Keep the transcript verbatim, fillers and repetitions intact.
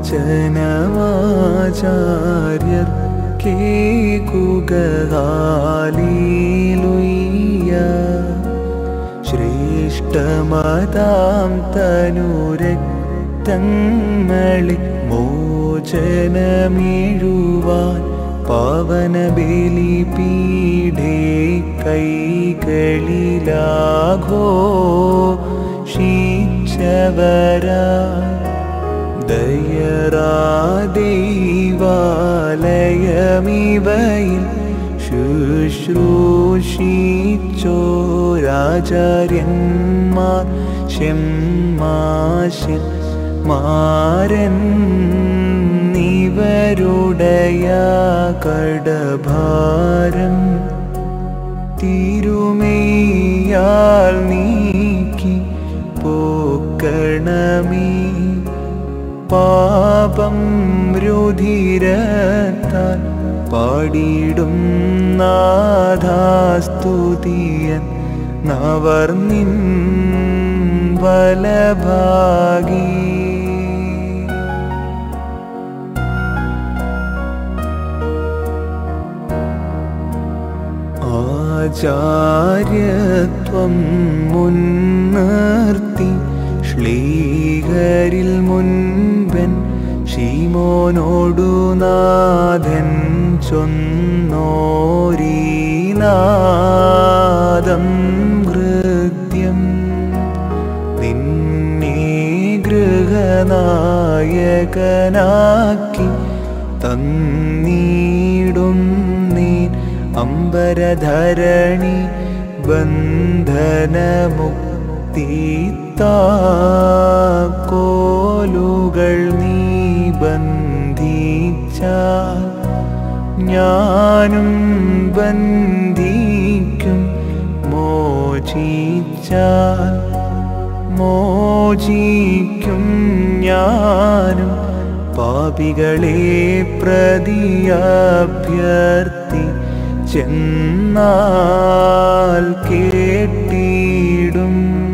മോചനമാചാര്യർ കേകുകഹാലേലൂയ ശ്രേഷ്ഠമതാം തനുരക്തങ്ങളിൽ മോചനമേഴുവാൻ പാവന ബലിപീഠേ കൈകളിലാഘോഷിച്ചവരാ ദയരാദൈവാലയമിവയിൽ ശുശ്രൂഷിച്ചോരാചാര്യന്മാർ ഷെമ്മാശൻ മാരൻ നിവരുടയ കടഭാരം തിരുമേയാൽ നീക്കി പോക്കണമേ പാപം രുധിരത്താൽ പാടിടും നാഥാസ്തുതിയൻ നവർനിൻ വലഭാഗി ആചാര്യത്വം മുൻനിർത്തി ശ്ലീഹരിൽ മുൻപൻ ശീമോനോടു നാഥൻ ചൊന്നോരീനാദം ഹൃദ്യം നിന്നെ ഗൃഹനായകനാക്കി തന്നീടും നീൻ അംബരധരണി ബന്ധനമുക്തിത്താക്കോലുകൾ നീ ബന്ധിച്ചാൽ ഞാനും ബന്ധിക്കും മോചിച്ചാൽ മോചിക്കും ഞാനും പാപികളെ പ്രതിയഭ്യർത്ഥി ചെന്നാൽ കേട്ടിടും